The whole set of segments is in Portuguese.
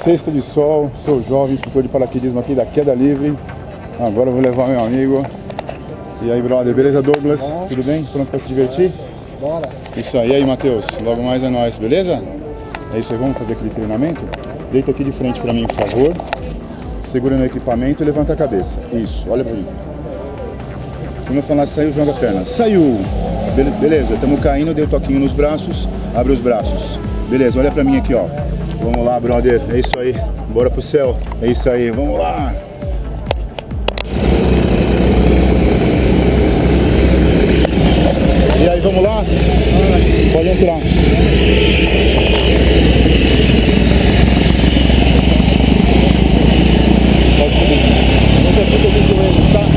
Sexta de sol, sou jovem, instrutor de paraquedismo aqui da Queda Livre. Agora eu vou levar meu amigo. E aí, brother, beleza, Douglas? Bom. Tudo bem? Pronto pra se divertir? Bora. Isso aí, Matheus, logo mais é nóis, beleza? É isso aí, vamos fazer aquele treinamento? Deita aqui de frente pra mim, por favor. Segura no equipamento e levanta a cabeça. Isso, olha pra mim. Quando eu falar saiu, joga a perna. Saiu! Beleza, estamos caindo, dei o toquinho nos braços, abre os braços. Beleza, olha pra mim aqui, ó. Vamos lá, brother, é isso aí. Bora pro céu, é isso aí, vamos lá! E aí, vamos lá? Pode entrar. Pode subir. Não tem muito muito joelho, tá?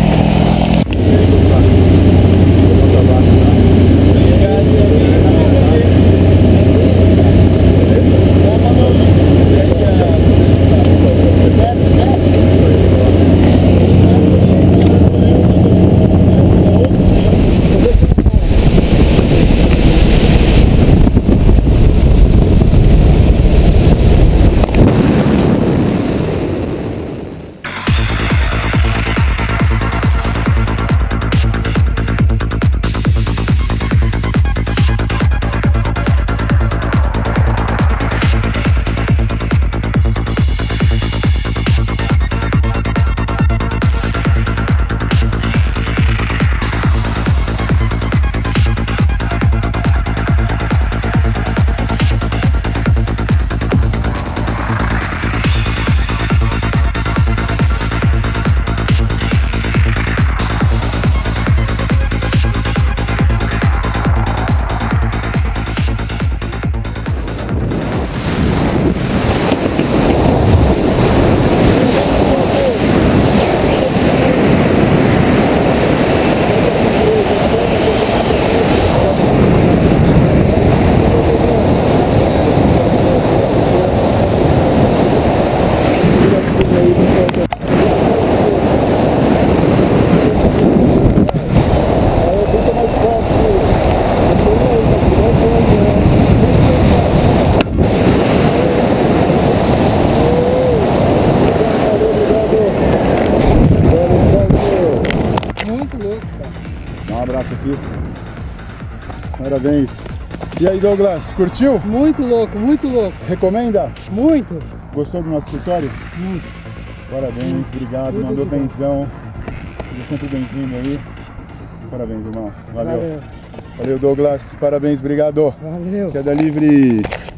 Dá um abraço aqui. Parabéns. E aí, Douglas, curtiu? Muito louco, muito louco. Recomenda? Muito. Gostou do nosso escritório? Muito. Parabéns, obrigado, Muito mandou bom. benzão. Seja sempre bem-vindo aí. Parabéns, irmão. Valeu. Valeu. Valeu, Douglas. Parabéns, obrigado. Valeu. Queda Livre.